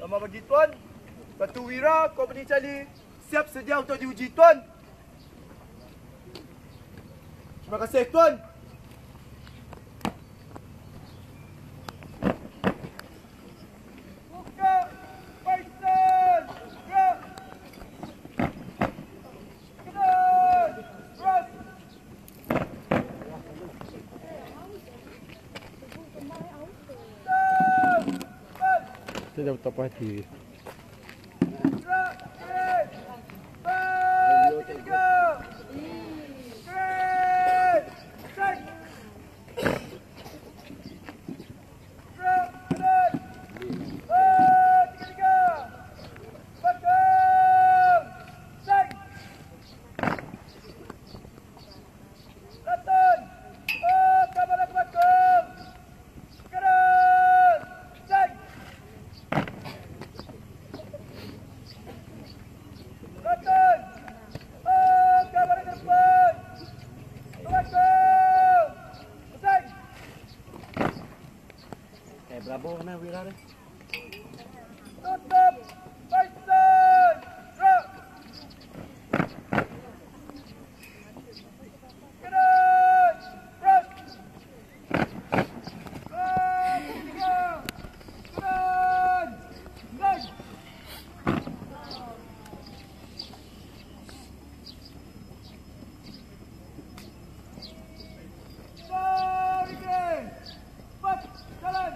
Sama bagi tuan. Batu Wira, kompeni Charlie siap sedia untuk diuji tuan. Terima kasih tuan. Buka Python. Gerak. Kedan. Ras. Saya dah tak pasti. Berapa mana Wira ni? Tutup Python. Gerak. Kedan. Ras. Tiga. Kedan. Naik. Tarik. Cepat. Jalan.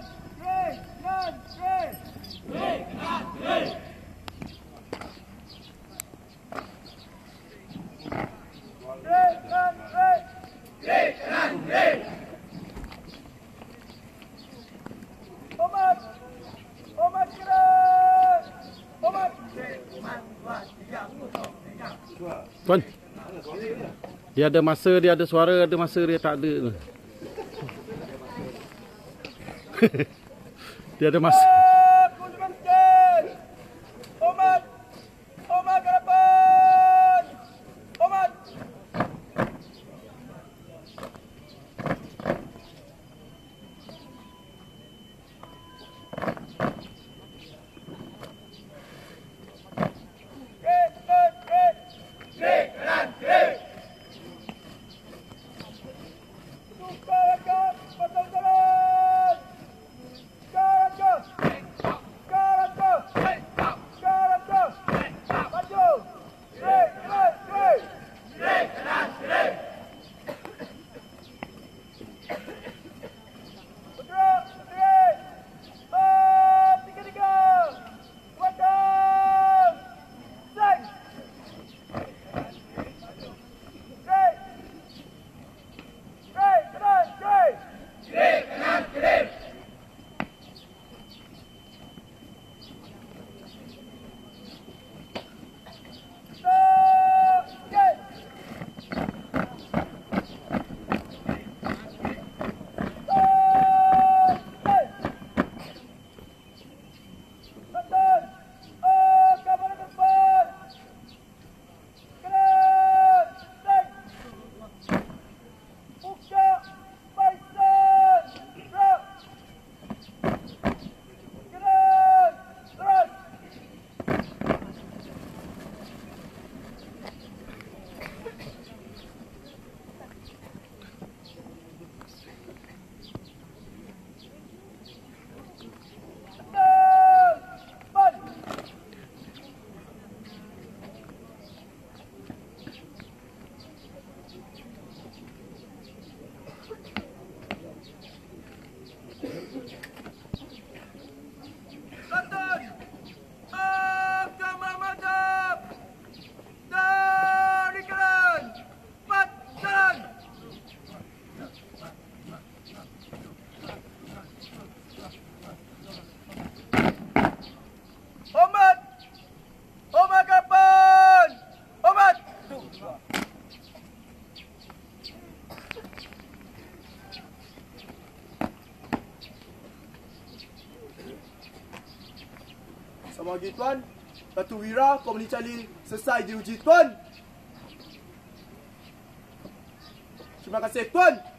Tuan, dia ada masa, dia ada suara, ada masa dia tak ada. Dia ada masa. Sama lagi tuan. Batu Wira, kompeni Charlie selesai diuji tuan. Terima kasih tuan.